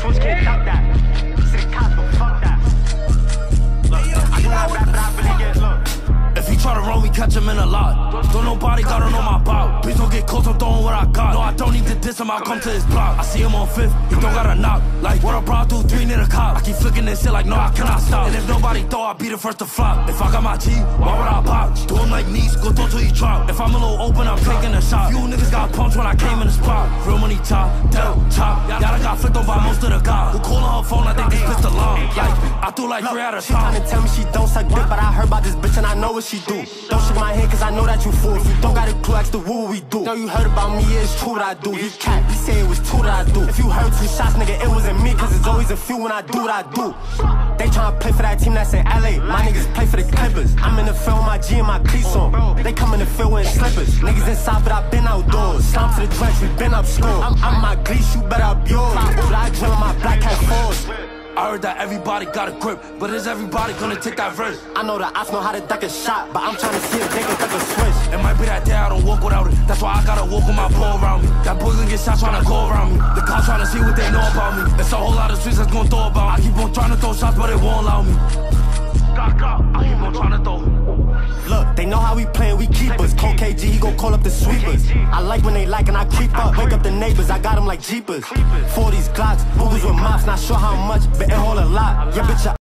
switch, can't duck that. City cops, but fuck that. Look, I do not rap, but I really get look. If he try to run, we catch him in a lot. Don't nobody gotta know my bout. Please don't get close, I'm throwing what I got. No, I don't need to diss him, I'll come to his block. I see him on 5th, he don't got a knock. Like, what a bro do 3 near the cop. I keep flicking this shit like, no, I cannot stop. And if nobody throw, I'll be the first to flop. If I got my G, why would I pop? Do him like knees, go throw till he drop. If I'm a little open, I'm taking a shot. You niggas got punched when I came in the spot. Real money top, dead chop. Y'all got flicked on by most of the guys. Who calling her phone, I think this bitch alarm. Like, I threw like 3 out of She tryna tell me she don't suck dick, but I heard about this bitch and I know what she do. Don't shake my hand cause I know that you fool. If you don't got a clue, ask the what we do. Know you heard about me, yeah, it's true that I do. He cat, he say it was 2 that I do. If you heard 2 shots, nigga, it wasn't me, cause it's always a few when I do what I do. They tryna play for that team that's in LA. My niggas play for the Clippers. I'm in the field with my G and my cleats on. They come in the field wearing slippers. Niggas inside, but I been outdoors. Slump to the drench, we been up school. I'm my glees, you better up yours. I drill on my black hat force. I heard that everybody got a grip, but is everybody gonna take that verse? I know the ops know how to duck a shot, but I'm tryna see if they can duck a switch. It might be that day I don't walk without it. That's why I gotta walk with my ball around me. That boy gonna get shot tryna go around me. The cops tryna see what they know about me. It's a whole lot of streets that's gonna throw about me. I keep on tryna throw shots, but it won't allow me. I keep on tryna throw. Look, they know how we playin', we keepers. Cold KG, he gon' call up the sweepers. I like when they like and I creep up. Wake up the neighbors, I got them like Jeepers. 40s, Glocks, Boogers with mops, not sure how much, but it hold a lot. Yeah, bitch,